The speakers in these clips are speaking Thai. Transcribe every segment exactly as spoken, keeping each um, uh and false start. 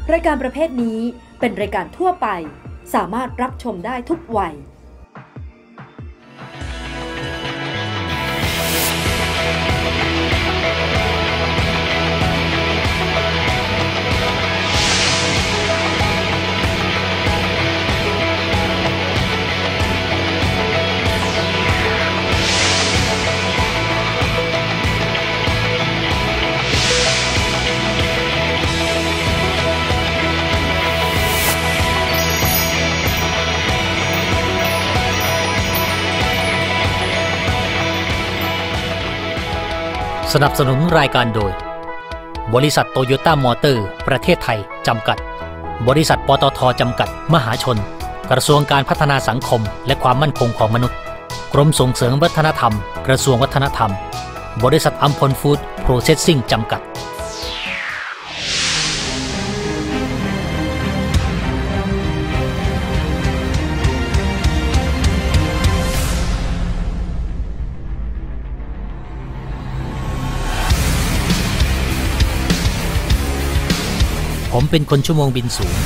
รายการประเภทนี้เป็นรายการทั่วไปสามารถรับชมได้ทุกวัยสนับสนุนรายการโดยบริษัทโตโยต้ามอเตอร์ประเทศไทยจำกัดบริษัทปตทจำกัดมหาชนกระทรวงการพัฒนาสังคมและความมั่นคงของมนุษย์กรมส่งเสริมวัฒนธรรมกระทรวงวัฒนธรรมบริษัทอัมพลฟู้ดโปรเซสซิ่งจำกัดผมเป็นคนชั่วโมงบินสูง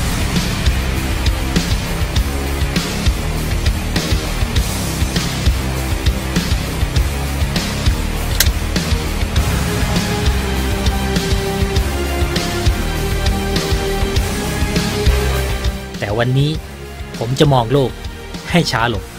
แต่วันนี้ผมจะมองโลกให้ช้าลง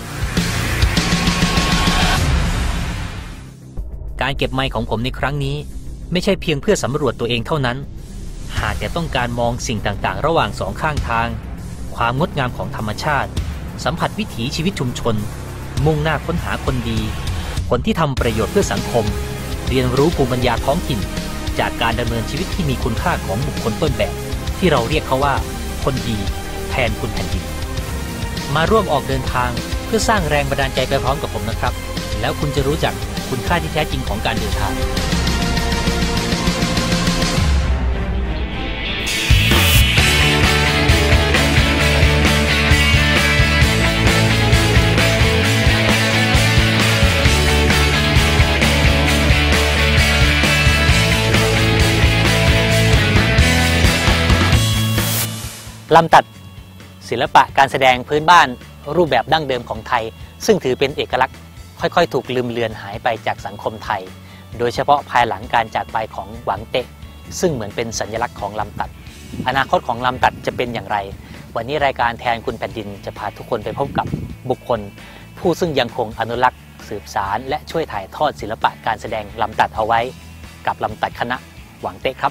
การเก็บไมค์ของผมในครั้งนี้ไม่ใช่เพียงเพื่อสำรวจตัวเองเท่านั้นหากแต่ต้องการมองสิ่งต่างๆระหว่างสองข้างทางความงดงามของธรรมชาติสัมผัสวิถีชีวิตชุมชนมุ่งหน้าค้นหาคนดีคนที่ทำประโยชน์เพื่อสังคมเรียนรู้ภูมิปัญญาท้องถิ่นจากการดำเนินชีวิตที่มีคุณค่าของบุคคลต้นแบบที่เราเรียกเขาว่าคนดีแทนคุณแผ่นดินมาร่วมออกเดินทางเพื่อสร้างแรงบันดาลใจไปพร้อมกับผมนะครับแล้วคุณจะรู้จักคุณค่าที่แท้จริงของการเดินทางลำตัดศิลปะการแสดงพื้นบ้านรูปแบบดั้งเดิมของไทยซึ่งถือเป็นเอกลักษณ์ค่อยๆถูกลืมเลือนหายไปจากสังคมไทยโดยเฉพาะภายหลังการจากไปของหวังเตะซึ่งเหมือนเป็นสัญลักษณ์ของลำตัดอนาคตของลำตัดจะเป็นอย่างไรวันนี้รายการแทนคุณแผ่นดินจะพาทุกคนไปพบกับบุคคลผู้ซึ่งยังคงอนุรักษ์สืบสารและช่วยถ่ายทอดศิลปะการแสดงลำตัดเอาไว้กับลำตัดคณะหวังเตะครับ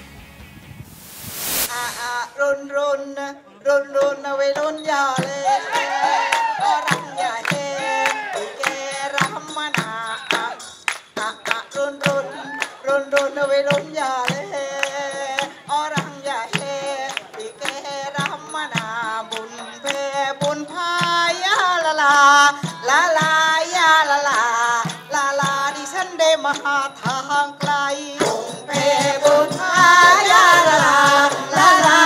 รุนรุนรุนรุนเอาไว้รุนยาเลยก็รังยาเฮอีแกรัมมานารุนรุนรุนรุนเอาไว้รุนยาเลยอรังยาเฮอีแกรัมมานาบุญเพบุญพายาลาลาลาลายาลาลาลาลาดิฉันได้มาหาทางไกลบุญเพบุญพายาลาลาลาลา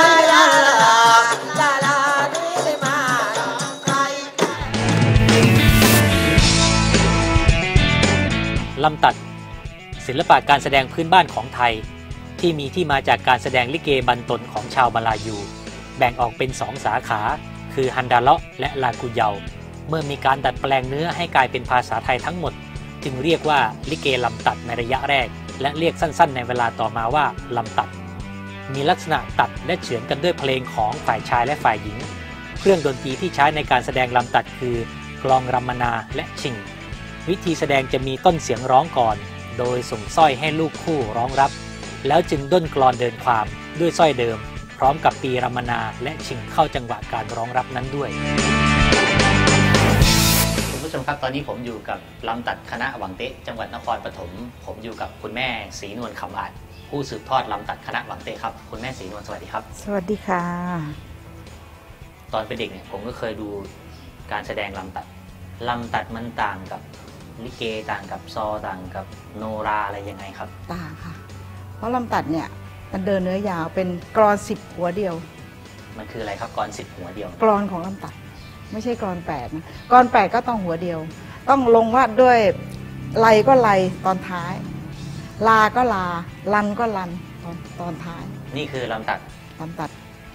ลำตัดศิลปะการแสดงพื้นบ้านของไทยที่มีที่มาจากการแสดงลิเกบันตนของชาวมาลายูแบ่งออกเป็นสองสาขาคือฮันดาเลาะและลากูเยาเมื่อมีการดัดแปลงเนื้อให้กลายเป็นภาษาไทยทั้งหมดจึงเรียกว่าลิเกลำตัดในระยะแรกและเรียกสั้นๆในเวลาต่อมาว่าลำตัดมีลักษณะตัดและเฉือนกันด้วยเพลงของฝ่ายชายและฝ่ายหญิงเครื่องดนตรีที่ใช้ในการแสดงลำตัดคือกลองรัมมนาและชิงวิธีแสดงจะมีต้นเสียงร้องก่อนโดยส่งสร้อยให้ลูกคู่ร้องรับแล้วจึงด้นกลอนเดินความด้วยสร้อยเดิมพร้อมกับตีรัมมนาและชิงเข้าจังหวะการร้องรับนั้นด้วยคุณผู้ชมครับตอนนี้ผมอยู่กับลำตัดคณะหวังเตะจังหวัดนครปฐมผมอยู่กับคุณแม่ศรีนวลคำอาจผู้สืบทอดลำตัดคณะหวังเตะครับคุณแม่ศรีนวลสวัสดีครับสวัสดีค่ะตอนเป็นเด็กเนี่ยผมก็เคยดูการแสดงลำตัดลำตัดมันต่างกับลิเกต่างกับซอต่างกับโนราอะไรยังไงครับต่างค่ะเพราะลำตัดเนี่ยมันเดินเนื้อยาวเป็นกลอนสิบหัวเดียวมันคืออะไรครับกลอนสิบหัวเดียวกลอนของลำตัดไม่ใช่กลอนแปดนะกลอนแปดก็ต้องหัวเดียวต้องลงวาดด้วยไลก็ไลตอนท้ายลาก็ลาลันก็ลันตอนตอนท้ายนี่คือลำตัดลำตัด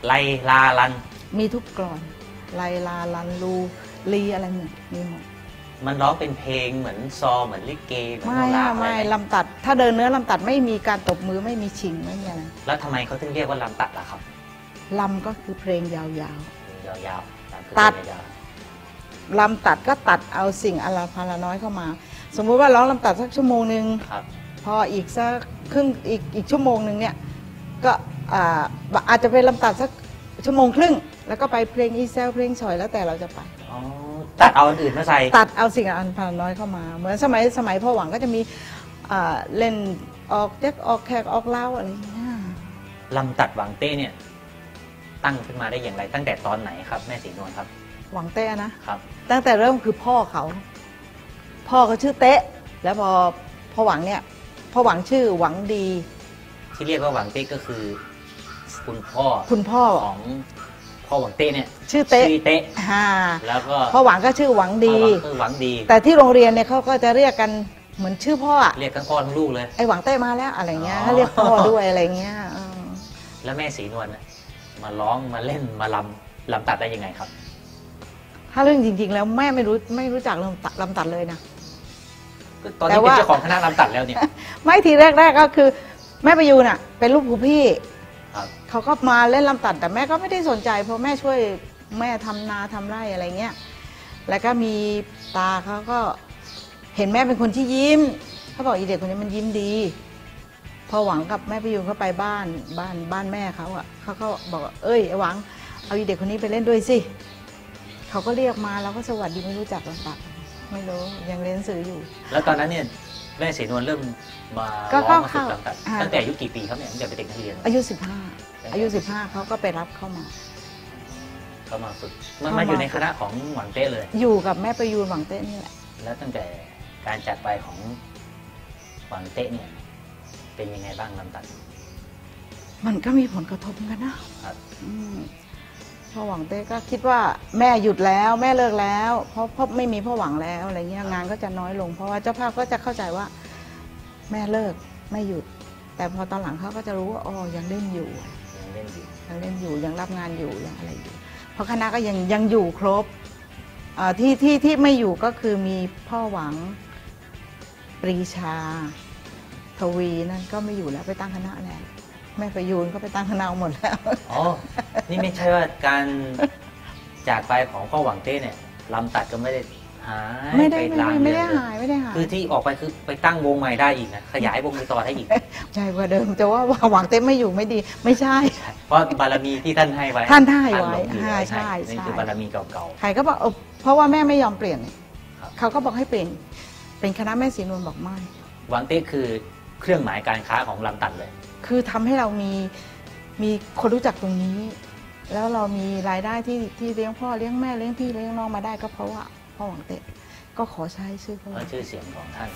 ไลลาลันมีทุกกลอนไลลาลันลูลีอะไรเนี่ยมีหมดมันร้องเป็นเพลงเหมือนซอเหมือนลิเกเหมือนโนไม่ราไม่ลำตัดถ้าเดินเนื้อลำตัดไม่มีการตบมือไม่มีชิงไม่มีอะไรแล้วทำไมเขาถึงเรียกว่าลำตัดล่ะครับลำก็คือเพลงยาวๆยาวๆตัดลำตัดก็ตัดเอาสิ่งอลาพาราน้อยเข้ามาสมมุติว่าร้องลำตัดสักชั่วโมงนึงพออีกสักครึ่งอีกอีกชั่วโมงนึงเนี่ยก็อาจจะเป็นลำตัดสักชั่วโมงครึ่งแล้วก็ไปเพลงอีเซลเพลงฉ่อยแล้วแต่เราจะไปตัดเอาอันอื่นมาใส่ตัดเอาสิ่งอันพาราน้อยเข้ามาเหมือนสมัยสมัยพ่อหวังก็จะมีเล่นออกเด็กออกแขกออกเล่าอะไรอย่างเงี้ยลำตัดหวังเต้เนี่ยตั้งขึ้นมาได้อย่างไรตั้งแต่ตอนไหนครับแม่ศรีนวลครับหวังเต้นะครับตั้งแต่เริ่มคือพ่อเขาพ่อเขาชื่อเต้แล้วพอพ่อหวังเนี่ยพ่อหวังชื่อหวังดีที่เรียกว่าหวังเต้ก็คือคุณพ่อคุณพ่อของพ่อหวังเต้เนี่ยชื่อเต้เต้ฮ่าแล้วก็พ่อหวังก็ชื่อหวังดีคือหวังดีแต่ที่โรงเรียนเนี่ยเขาก็จะเรียกกันเหมือนชื่อพ่อเรียกทั้งพ่อทั้งลูกเลยไอ้หวังเต้มาแล้วอะไรเงี้ยเรียกพ่อด้วยอะไรเงี้ยแล้วแม่ศรีนวลมาร้องมาเล่นมาลำลำตัดได้ยังไงครับถ้าเรื่องจริงๆแล้วแม่ไม่รู้ไม่รู้จักลำตัดลำตัดเลยนะตอนนี้เป็นเจ้าของคณะลำตัดแล้วเนี่ยไม่ทีแรกๆก็คือแม่ประยูนอ่ะเป็นลูกผู้พี่เขาก็มาเล่นลำตัดแต่แม่ก็ไม่ได้สนใจเพราะแม่ช่วยแม่ทำนาทำไร่อะไรเงี้ยแล้วก็มีตาเขาก็เห็นแม่เป็นคนที่ยิ้มเขาบอกอีเด็กคนนี้มันยิ้มดีพอหวังกับแม่ประยูนเขาไปบ้านบ้านบ้านแม่เขาอ่ะเขาก็บอกเอ้ยหวังเอาอีเด็กคนนี้ไปเล่นด้วยสิเขาก็เรียกมาแล้วก็สวัสดีไม่รู้จักลำตัดไม่รู้ยังเรียนหนังสืออยู่แล้วตอนนั้นเนี่ยแม่ศรีนวลเริ่มมาร้องมาฝึกลำตัดตั้งแต่อายุกี่ปีครับเนี่ยตั้งแต่เป็นเด็กนักเรียนอายุสิบห้าอายุสิบห้าเขาก็ไปรับเข้ามาเข้ามาฝึกมันมาอยู่ในคณะของหวังเต้เลยอยู่กับแม่ประยูนหวังเต้นี่แหละแล้วตั้งแต่การจากไปของหวังเต้เนี่ยเป็นยังไงบ้างลำตัดมันก็มีผลกระทบกันนะครับพ่อหวังเต้ก็คิดว่าแม่หยุดแล้วแม่เลิกแล้วเพราะเพราะไม่มีพ่อหวังแล้วอะไรเงี้ยงานก็จะน้อยลงเพราะว่าเจ้าภาพก็จะเข้าใจว่าแม่เลิกไม่หยุดแต่พอตอนหลังเขาก็จะรู้ว่าอ๋อยังเล่นอยู่ยังเล่นอยู่ยังเล่นอยู่ยังรับงานอยู่ยังอะไรอยู่เพราะคณะก็ยังยังอยู่ครบที่ที่ที่ไม่อยู่ก็คือมีพ่อหวังปรีชาทวีนั่นก็ไม่อยู่แล้วไปตั้งคณะแล้วแม่ประยูนก็ไปตั้งคณะหมดแล้วอ๋อนี่ไม่ใช่ว่าการจากไปของพ่อหวังเต้เนี่ยลำตัดก็ไม่ได้หายไม่ได้ไม่ได้หายไม่ได้หายคือที่ออกไปคือไปตั้งวงใหม่ได้อีกนะขยายวงไปต่อได้อีกใช่กว่าเดิมแต่ว่าหวังเต้ไม่อยู่ไม่ดีไม่ใช่เพราะบารมีที่ท่านให้ไว้ท่านให้ไว้ใช่ใช่นี่คือบารมีเก่าๆใครก็บอกเพราะว่าแม่ไม่ยอมเปลี่ยนเขาก็บอกให้เปลี่ยนเป็นคณะแม่ศรีนวลบอกไม่หวังเต้คือเครื่องหมายการค้าของลำตัดเลยคือทำให้เรามีมีคนรู้จักตรงนี้แล้วเรามีรายได้ที่ที่เลี้ยงพ่อเลี้ยงแม่เลี้ยงพี่เลี้ยงน้องมาได้ก็เพราะว่าพ่อหวังเต้ก็ขอใช้ชื่อพ่อชื่อเสียงของท่าน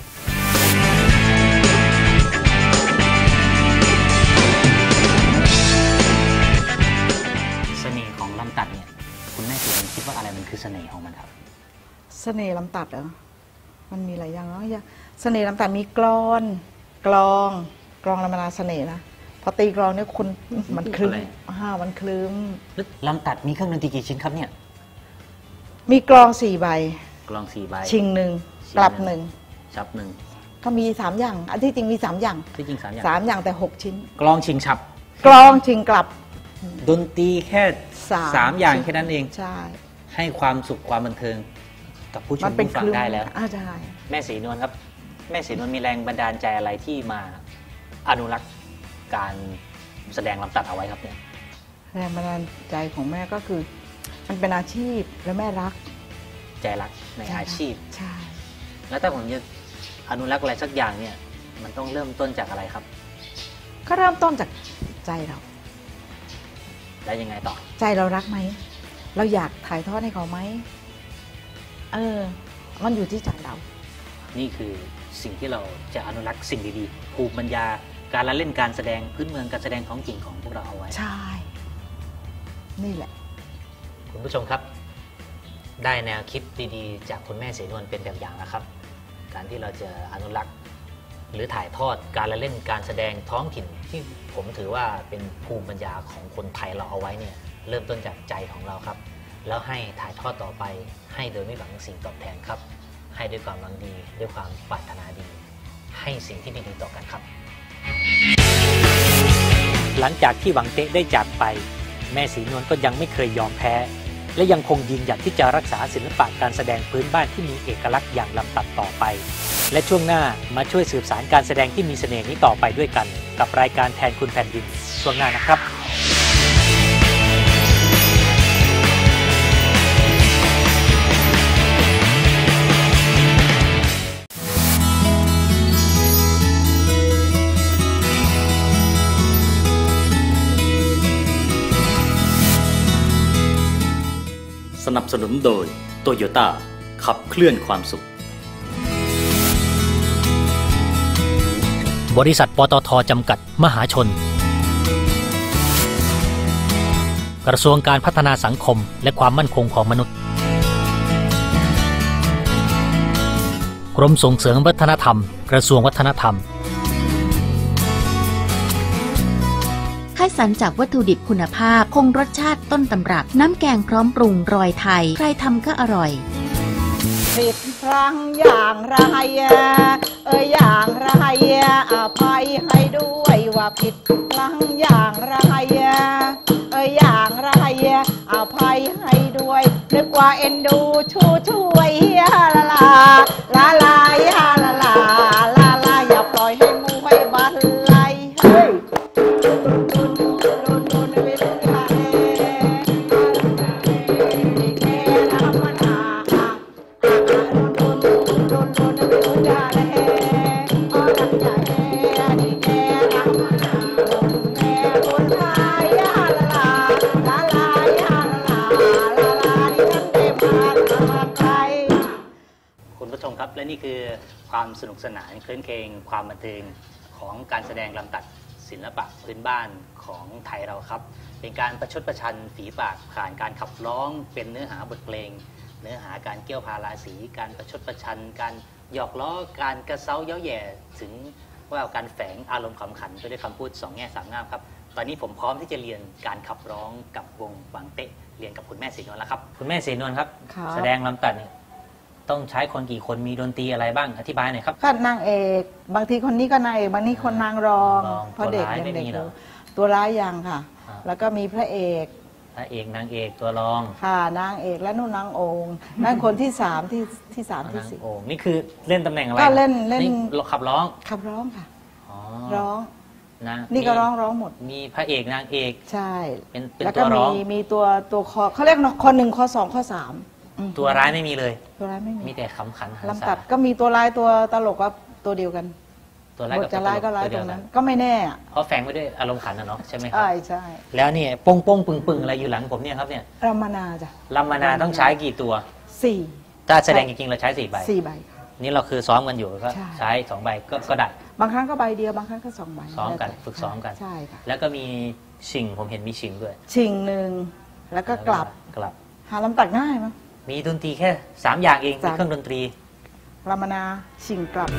เสน่ห์ของลำตัดเนี่ยคุณแม่ศรีนวลคิดว่าอะไรมันคือเสน่ห์ของมันครับเสน่ห์ลำตัดเหรอมันมีหลายอย่างเนาะเสน่ห์ลำตัดมีกลอนกลองกลองลำนาเสน่ห์นะพอตีกลองเนี่ยคุณมันคลื้มฮ่ามันคลื้มลำตัดมีเครื่องดนตรีกี่ชิ้นครับเนี่ยมีกลองสี่ใบกลองสี่ใบชิงหนึ่งกลับหนึ่งฉับหนึ่งก็มีสามอย่างอันที่จริงมีสามอย่างที่จริงสามอย่างสามอย่างแต่หกชิ้นกลองชิงฉับกลองชิงกลับดนตรีแค่สามอย่างแค่นั้นเองใช่ให้ความสุขความบันเทิงกับผู้ชมผู้ฟังได้แล้วใช่แม่ศรีนวลครับแม่ศรีนวลมีแรงบันดาลใจอะไรที่มาอนุรักษ์การแสดงลำตัดเอาไว้ครับเนี่ยแรงบันดาลใจของแม่ก็คือมันเป็นอาชีพและแม่รักใจรักในอาชีพใช่แล้วถ้าผมจะอนุรักษ์อะไรสักอย่างเนี่ยมันต้องเริ่มต้นจากอะไรครับก็เริ่มต้นจากใจเราแล้วยังไงต่อใจเรารักไหมเราอยากถ่ายทอดให้เขาไหมเออมันอยู่ที่ใจเรานี่คือสิ่งที่เราจะอนุรักษ์สิ่งดีๆภูมิปัญญาการละเล่นการแสดงพื้นเมืองการแสดงท้องถิ่นของพวกเราเอาไว้ใช่นี่แหละคุณผู้ชมครับได้แนวคิดดีๆจากคุณแม่ศรีนวลเป็นแบบอย่างนะครับการที่เราจะอนุรักษ์หรือถ่ายทอดการละเล่นการแสดงท้องถิ่นที่ผมถือว่าเป็นภูมิปัญญาของคนไทยเราเอาไว้เนี่ยเริ่มต้นจากใจของเราครับแล้วให้ถ่ายทอดต่อไปให้โดยไม่หวังสิ่งตอบแทนครับให้ด้วยความหวังดีด้วยความปรารถนาดีให้สิ่งที่ดีๆต่อกันครับหลังจากที่หวังเต๊ะได้จากไปแม่ศรีนวลก็ยังไม่เคยยอมแพ้และยังคงยืนหยัดที่จะรักษาศิลปะการแสดงพื้นบ้านที่มีเอกลักษณ์อย่างลำตัดต่อไปและช่วงหน้ามาช่วยสืบสานการแสดงที่มีเสน่ห์นี้ต่อไปด้วยกันกับรายการแทนคุณแผ่นดินช่วงหน้านะครับสนับสนุนโดยโตโยต้าขับเคลื่อนความสุขบริษัทปตท.จำกัดมหาชนกระทรวงการพัฒนาสังคมและความมั่นคงของมนุษย์กรมส่งเสริมวัฒนธรรมกระทรวงวัฒนธรรมคัดสรรจากวัตถุดิบคุณภาพคงรสชาติต้นตำรับน้ำแกงพร้อมปรุงรอยไทยใครทำก็อร่อยผิดพลั้งอย่างไรเอ่ยอย่างไรอภัยให้ด้วยว่าผิดพลั้งอย่างไรเอ่ยอย่างไรอภัยให้ด้วยนึกว่าเอ็นดูชูช่วยลาลาลาลาลาลาลาลาอย่าปล่อยให้มูให้บันไลเฮ้ยคุณผู้ชมครับและนี่คือความสนุกสนานคลื้นเครงความบันเทิงของการแสดงลำตัดศิลปะพื้นบ้านของไทยเราครับเป็นการประชดประชันฝีปากผ่านการขับร้องเป็นเนื้อหาบทเพลงเนื้อหาการเกี่ยวพาราสีการประชดประชันการหยอกล้อการกระเซ้าเย้าแย่ถึงว่าการแฝงอารมณ์ขำขันไปด้วยคำพูดสองแง่สามงามครับตอนนี้ผมพร้อมที่จะเรียนการขับร้องกับวงหวังเต๊ะเรียนกับคุณแม่ศรีนวลแล้วครับคุณแม่ศรีนวลครับแสดงลำตัดเนี่ยต้องใช้คนกี่คนมีดนตรีอะไรบ้างอธิบายหน่อยครับก็นางเอกบางทีคนนี้ก็นางเอกบางทีคนนางรองเพราะเด็กยังเด็กอยู่ตัวร้ายยังค่ะแล้วก็มีพระเอกพระเอกนางเอกตัวรองค่ะนางเอกและนู่นนางองค์นั่นคนที่สามที่ที่สามที่สี่องค์นี่คือเล่นตำแหน่งอะไรก็เล่นเล่นขับร้องขับร้องค่ะร้องนะนี่ก็ร้องร้องหมดมีพระเอกนางเอกใช่เป็นเป็นตัวร้องมีมีตัวตัวคอเขาเรียกข้อหนึ่งข้อสองข้อสามตัวร้ายไม่มีเลยตัวร้ายไม่มีมีแต่ขำขันลำตัดก็มีตัวร้ายตัวตลกว่าตัวเดียวกันตัวร้ายกับจะร้ายก็ร้ายตรงนั้นก็ไม่แน่เพราะแฝงไว้ด้วยอารมณ์ขันนะเนาะใช่ไหมครับใช่ใช่แล้วเนี่ยป้งป้งปึงปึงอะไรอยู่หลังผมเนี่ยครับเนี่ยรัมนาจ้ะรัมนาต้องใช้กี่ตัวสี่ถ้าแสดงจริงๆเราใช้สี่ใบสี่ใบนี่เราคือซ้อมกันอยู่ก็ใช้สองใบก็ก็ได้บางครั้งก็ใบเดียวบางครั้งก็สองใบซ้อมกันฝึกซ้อมกันใช่ค่ะแล้วก็มีชิงผมเห็นมีชิงด้วยชิงหนึ่งแล้วก็กลับกลับหาลำตัดง่ายมั้ยมีดนตรีแค่สามอย่างเองมีเครื่องดนตรีรัมนาชิงกลับ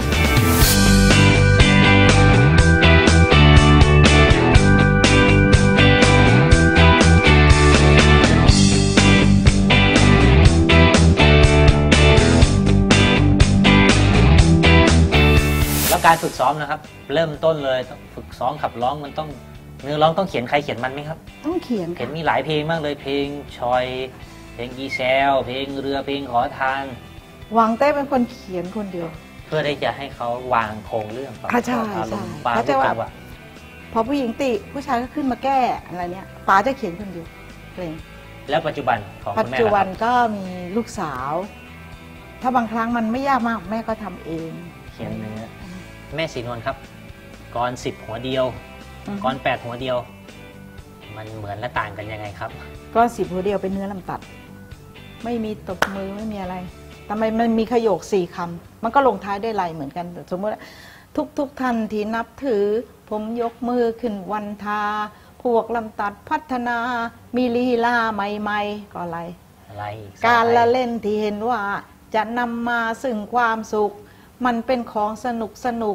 แล้วการฝึกซ้อมนะครับเริ่มต้นเลยฝึกซ้อมขับร้องมันต้องเนื้อร้องต้องเขียนใครเขียนมันไหมครับต้องเขียนเห็นมีหลายเพลงมากเลยเพลงชอยเพลงอีแซลเพลงเรือเพลงขอทานหวังเต้เป็นคนเขียนคนเดียวเพื่อที่จะให้เขาวางโครงเรื่องใช่ใช่เขาจะว่าพอผู้หญิงติผู้ชายก็ขึ้นมาแก้อะไรเนี้ยป๋าจะเขียนคนเดียวเพลงแล้วปัจจุบันของปัจจุบันก็มีลูกสาวถ้าบางครั้งมันไม่ยากมากแม่ก็ทำเองเขียนเนื้อแม่ศรีนวลครับกรสิบหัวเดียวกรแปดหัวเดียวมันเหมือนและต่างกันยังไงครับก็สิบหัวเดียวเป็นเนื้อลำตัดไม่มีตบมือไม่มีอะไรทำไมมันมีขโยคสี่คำมันก็ลงท้ายด้วยลายเหมือนกันสมมติทุกทุกท่านที่นับถือผมยกมือขึ้นวันทาพวกลำตัดพัฒนามีลีลาใหม่ๆก็อะไรอะไรการละเล่นที่เห็นว่าจะนำมาซึ่งความสุขมันเป็นของสนุกสนุก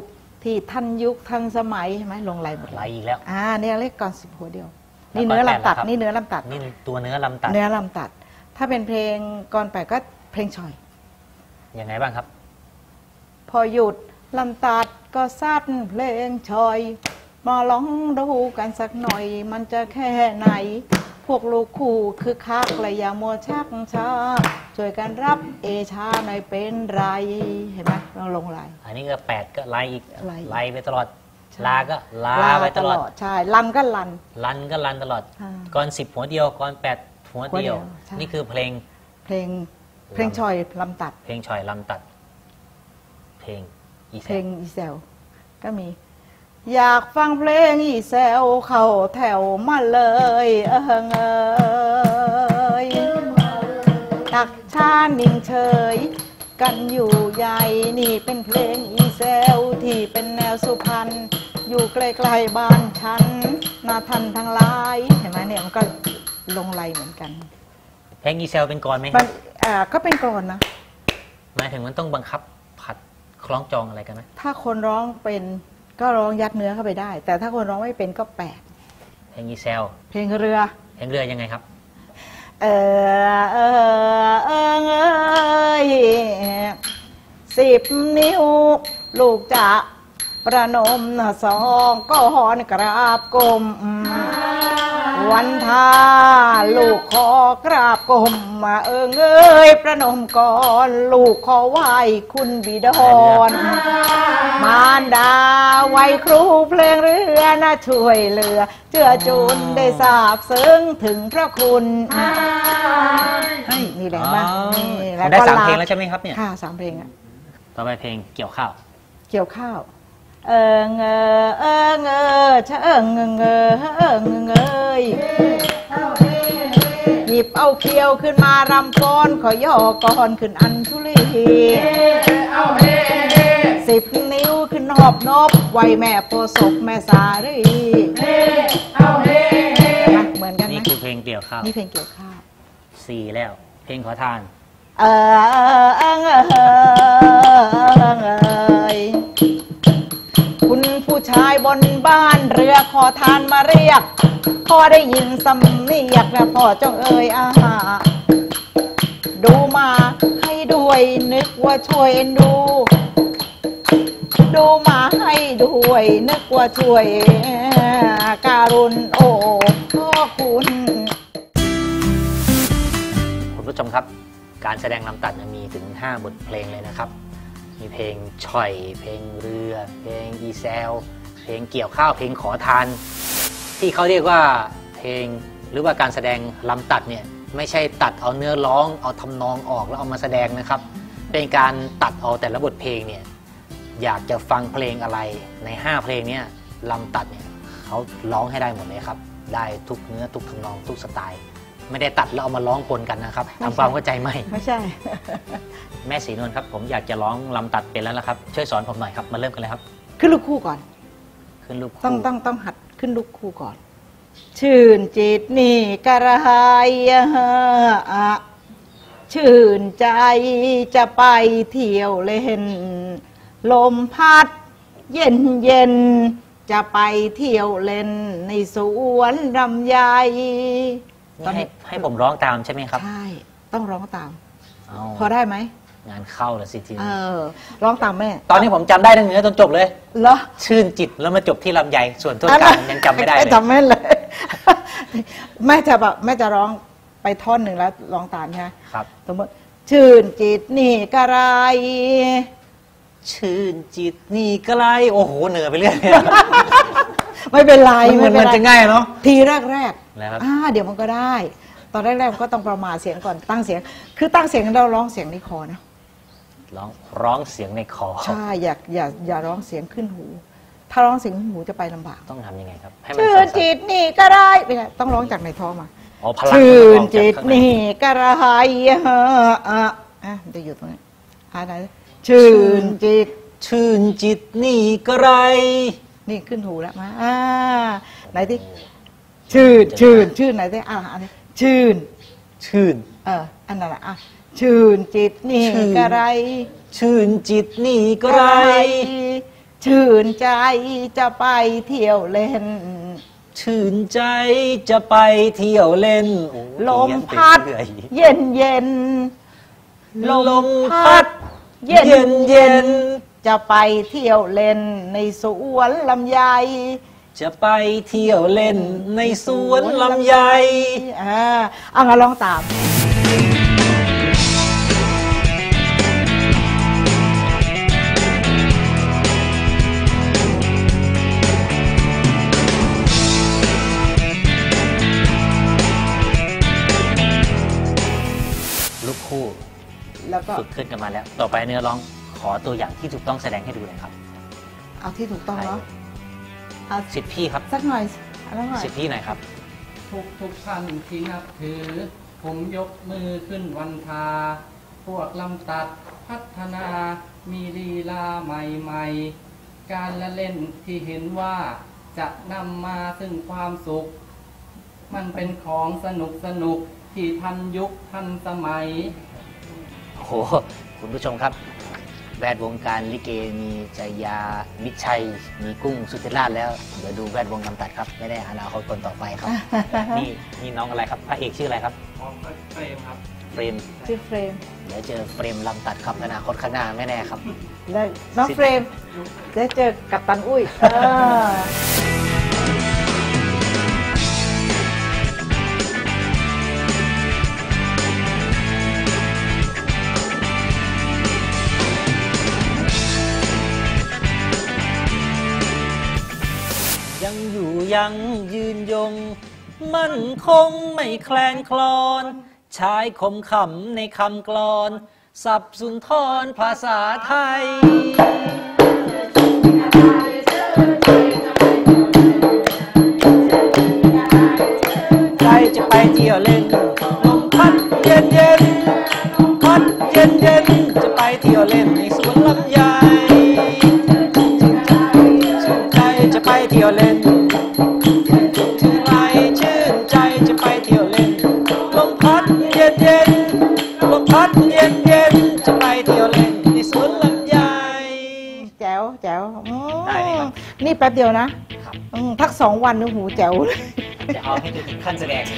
ที่ทันยุคทันสมัยใช่ไหมลงไหลหมดไหลอีกแล้วอ่าเนี่ยเล็กก่อนสิบหัวเดียวแล้วนี่เนื้อก่อนแปดลำตัดล่ะครับนี่เนื้อลำตัดนี่ตัวเนื้อลำตัดเนื้อลำตัด ถ้าเป็นเพลงก่อนแปดก็เพลงฉ่อยยังไงบ้างครับพอหยุดลำตัดก็ซัดเพลงชอย มาลองดูกันสักหน่อย มันจะแค่ไหน พวกลูกคู่คือคักและอย่ามัวชักช้าช่วยกันรับเอชาหน่อยเป็นไรเห็นไหมเราลงไหลอันนี้ก็แปดก็ไล่อีกไล่ไล่ไปตลอดใช่ลาก็ลาไปตลอดใช่ลันก็ลันลันก็ลันตลอดอ่าก่อนสิบหัวเดียวก่อนแปดหัวเดียวหัวเดียวใช่นี่คือเพลงเพลงเพลงชอยลำตัดเพลงฉ่อยลำตัด เพลงอีแซเพลงอีแซวก็มี อยากฟังเพลงอีแซวเข้าแถวมาเลยเอิงเอยตักชานิ่งเฉยกันอยู่ใหญ่นี่เป็นเพลงอีแซวที่เป็นแนวสุพรรณอยู่ใกล้ๆบ้านฉันนาทันทั้งหลายเห็นไหมเนี่ยมันก็ลงไหลเหมือนกันเพลงอีเซลเป็นกรไหมคมัรันบอ่าก็เป็นกลอนนะหมายถึงมันต้องบังคับผัดคล้องจองอะไรกันไหมถ้าคนร้องเป็นก็ร้องยัดเนื้อเข้าไปได้ แต่ถ้าคนร้องไม่เป็นก็แปลกเพลงอีเซลเพลงเรือเพลงเรือยังไงครับเออเออเออเอยสิบนิ้ว ลูกจะประนมสองก็หอนกราบกลมวันทาลูกขอกราบกลมมาเอิงเอ้ยประนมก่อนลูกขอไหว้คุณบิดรมารดาไว้ครูเพลงเรือนะช่วยเหลือเจือจุนได้ทราบซึ้งถึงพระคุณให้นี่แหละมาอ๋อนี่ผมได้ก็สามเพลงแล้วใช่ไหมครับเนี่ยค่ะสามเพลงอะต่อไปเพลงเกี่ยวข้าวเกี่ยวข้าว เอิงเออเอิงเออชะเอิงเอิงเออเอิงเอิงเอยหยิบเอาเคียวขึ้นมารำฟ้อนขอย่อก่อนขึ้นอัญชุลีสิบนิ้วขึ้นหอบนบไว้แม่โพศกแม่สารีเหมือนกันไหมนี่คือเพลงเกี่ยวข้าวนี่เพลงเกี่ยวข้าวสี่แล้ว เพลงขอทานเออเอิงเออเอิงเอยคุณผู้ชายบนบ้านเรือขอทานมาเรียกพอได้ยินสำเนียกนะพ่อจงเอ่ยอาหาดูมาให้ด้วยนึกว่าช่วยเอ็นดู ดูมาให้ด้วยนึกว่าช่วยการุณโอ้พ่อคุณคุณผู้ชมครับ การแสดงลำตัดมีถึงห้าบทเพลงเลยนะครับ มีเพลงฉ่อย เพลงเรือ เพลงอีแซล เพลงเกี่ยวข้าว เพลงขอทาน ที่เขาเรียกว่าเพลงหรือว่าการแสดงลำตัดเนี่ยไม่ใช่ตัดเอาเนื้อร้องเอาทำนองออกแล้วเอามาแสดงนะครับ เป็นการตัดเอาแต่ละบทเพลงเนี่ยอยากจะฟังเพลงอะไรในห้าเพลงเนี่ยลำตัดเนี่ยเขาร้องให้ได้หมดเลยครับได้ทุกเนื้อทุกทำนองทุกสไตล์ไม่ได้ตัดแล้วเอามาร้องปนกันนะครับทำความเข้าใจไหมไม่ใช่แม่ศรีนวลครับผมอยากจะร้องลำตัดเป็นแล้วละครับช่วยสอนผมหน่อยครับมาเริ่มกันเลยครับขึ้นลูกคู่ก่อนขึ้นลูกต้องคู่ต้องต้องหัดขึ้นลูกคู่ก่อน ชื่นจิตนี่กระไรอะชื่นใจจะไปเที่ยวเล่น ลมพัดเย็นเย็นจะไปเที่ยวเล่นในสวนลำไยนี่ให้ให้ผมร้องตามใช่ไหมครับใช่ ต้องร้องตามเอาพอได้ไหมงานเข้าแล้วสิทีเอนี้อ ร้องตามแม่ตอนนี้ผมจำได้ทั้งเนื้อจนจบเลยเหรอชื่นจิตแล้วมาจบที่ลำไยส่วนต้นกลางยังจำไม่ได้เลยจำไม่เลย แม่จะแบบแม่จะร้องไปท่อนหนึ่งแล้วร้องตามใช่ไหมครับสมมติชื่นจิตนี่กระไรชื่นจิตนี่ก็ไรโอ้โหเหนื่อยไปเรื่อยไม่เป็นไรมันเหมือนไเป็มันไรจะง่ายเนาะทีแรกแรกๆแล้วครับอ่าเดี๋ยวมันก็ได้ ตอนแรกๆมันก็ต้องประมาณเสียงก่อนตั้งเสียง คือตั้งเสียงเราร้องเสียงในคอนะร้องร้องเสียงในคอใช่อย่าอย่าอย่าร้องเสียงขึ้นหู ถ้าร้องเสียงขึ้นหูจะไปลำบากต้องทำยังไงครับให้มันชื่นจิตนี่กระไรไม่ใช่ต้องร้องจากในท้องมาอ๋อพลังชื่นมัออกจากจิตข้างในี่กระไรอ่ะอ่ะอ่ะมันจะอยู่ตรงนี้อ่ะไหนชื่นจิตชื่นจิตนี่ก็ไรนี่ขึ้นหูแล้วมาอ่าไหนที่ชื่นชื่นชื่นไหนที่อ่ะอันนี้ชื่นชื่นเอออันนั้นแหละอ่ะชื่นจิตนี่ชื่นกระไรชื่นจิตนี่ก็ไรชื่นใจจะไปเที่ยวเล่นชื่นใจจะไปเที่ยวเล่นลมพัดเย็นเย็นลมพัดเย็นเย็นจะไปเที่ยวเล่นในสวนลำไยจะไปเที่ยวเล่นในสวนลำไยอ่าเอามาลองตามลูกคู่แล้วก็ฝึกขึ้นกันมาแล้วต่อไปเนื้อร้องขอตัวอย่างที่ถูกต้องแสดงให้ดูเลยครับเอาที่ถูกต้องเนาะสิทธิพี่ครับสักหน่อยสักหน่อยสิทธิพี่หน่อยครับทุกทุกท่านที่นับถือผมยกมือขึ้นวันทาพวกลำตัดพัฒนามีลีลาใหม่ๆการละเล่นที่เห็นว่าจะนำมาซึ่งความสุขมันเป็นของสนุกสนุกที่ทันยุคทันสมัยโอ้โหคุณผู้ชมครับแวดวงการลิเกมีจยามิชัยมีกุ้งสุธิราชแล้วเดี๋ยวดูแวดวงลำตัดครับไม่ได้อนาคตคนต่อไปครับ นี่นี่น้องอะไรครับพระเอกชื่ออะไรครับเฟรมครับเฟรมชื่อเฟรมเดี๋ยวเจอเฟรมลำตัดครับอนาคตข้างหน้าไม่แน่ครับแล้วน้องเฟรมได้เจอกัปตันอุ้ยยังอยู่ยังยืนยงมั่นคงไม่แคลนคลอนใช้คมขำในคำกลอนสับสุนทรภาษาไทยใจจะไปเที่ยวเล่นลมพัดเย็นเย็นพัดเย็นเย็นจะไปเที่ยวเล่นในสวนลำไยจะไปเที่ยวเล่นชื่นใจชื่นใจจะไปเที่ยวเล่นลมพัดเย็นเย็นลมพัดเย็นเย็นจะไปเที่ยวเล่นในสวนลำไยแจ๋วแจ๋วได้ไหมครับนี่แป๊บเดียวนะพักสองวันนึกหูแจ๋วเลยจะเอาให้ถึงขั้นแสดงเลย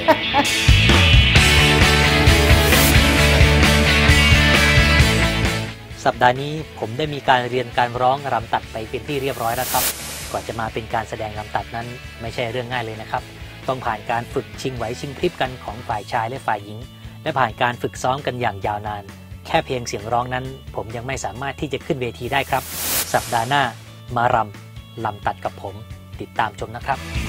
สัปดาห์นี้ผมได้มีการเรียนการร้องรำตัดไปเป็นที่เรียบร้อยแล้วครับกว่าจะมาเป็นการแสดงลำตัดนั้นไม่ใช่เรื่องง่ายเลยนะครับต้องผ่านการฝึกชิงไหวชิงพริบกันของฝ่ายชายและฝ่ายหญิงและผ่านการฝึกซ้อมกันอย่างยาวนานแค่เพียงเสียงร้องนั้นผมยังไม่สามารถที่จะขึ้นเวทีได้ครับสัปดาห์หน้ามารำลำตัดกับผมติดตามชมนะครับ